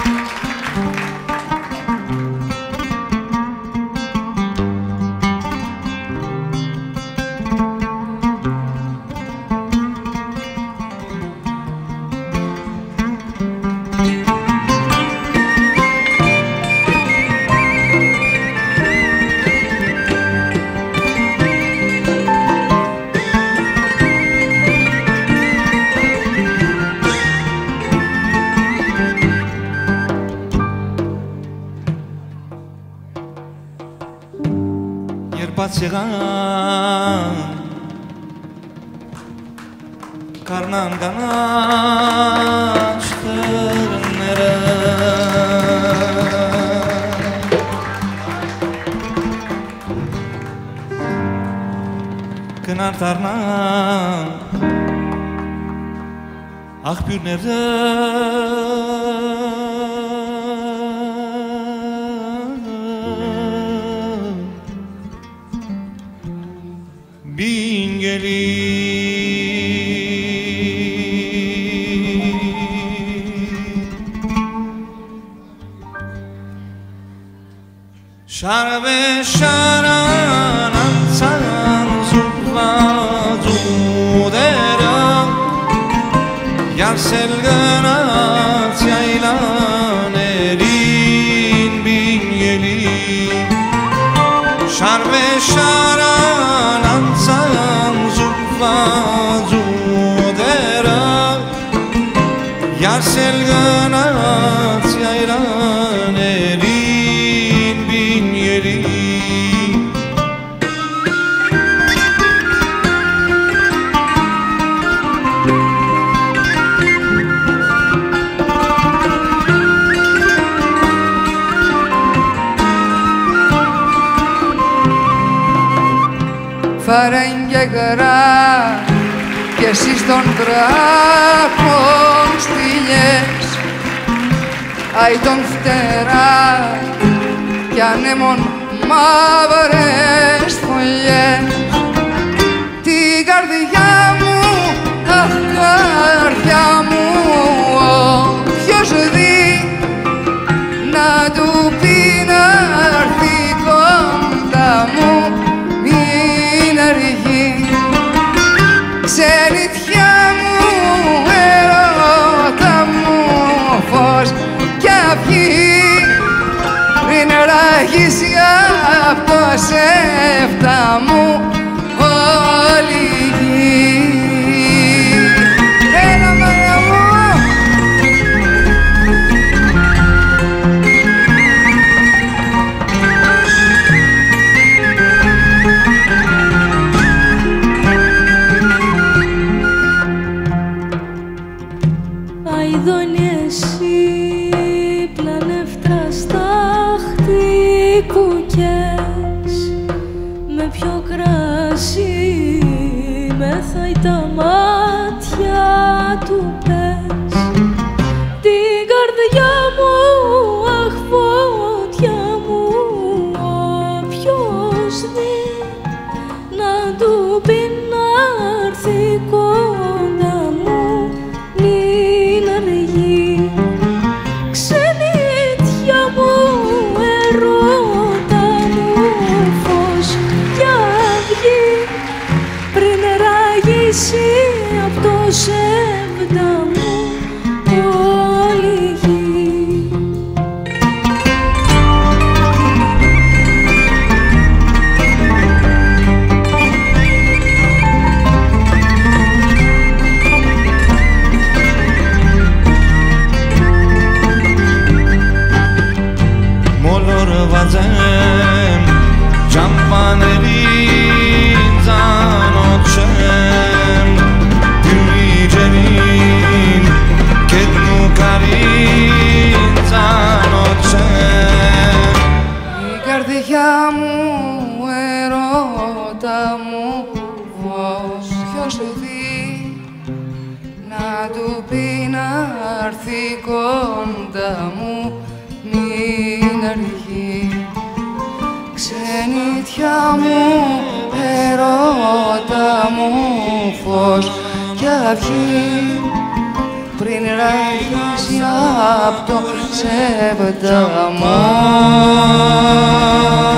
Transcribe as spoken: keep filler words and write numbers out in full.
Pacegan karnan ganaştırnere Kınar tarnan ah bürnere bin Şarbe şaran ansan zulfazı deram Yar selganat yaylan erin bin yeli Şarbe şaran ansan zulfazı deram Yar selganat yaylan erin bin yeli Φαρέγγε γρά κι εσείς των δράκων στήλιες Άι τον φτερά κι ανέμων μαύρες φωλιές Την καρδιά μου, αχ καρδιά μου όποιος δει να του πει να έρθει κοντά μου Ξενιτιά μου, ερώτα μου φως κι αυγή πριν ράγισει απ' το σέφτα μου όλη η γη. Έλα μάνα μου Αηδόνι εσύ πλανεύτρα στάχτη κουκιές με πιο κρασί μεθάει τα μάτια του πες την καρδιά μου, αχ φωτιά μου όποιος δει να του πει να έρθει κοντά μου μην αργεί ξενιτιά μου, ερώτα μου φως κι αυγή πριν ράγισει απ' το σέβτα μου όλη η γη. Vazem campanerin zanocem Gülcerin kednu karin zanocem Η καρδιά μου, ερώτα μου όποιος δει να του πει να έρθει κοντά μου μην αργεί ξενιτιά μου, ερώτα μου φως κι αυγή πριν ραγίσει απ' το σεβδαμό.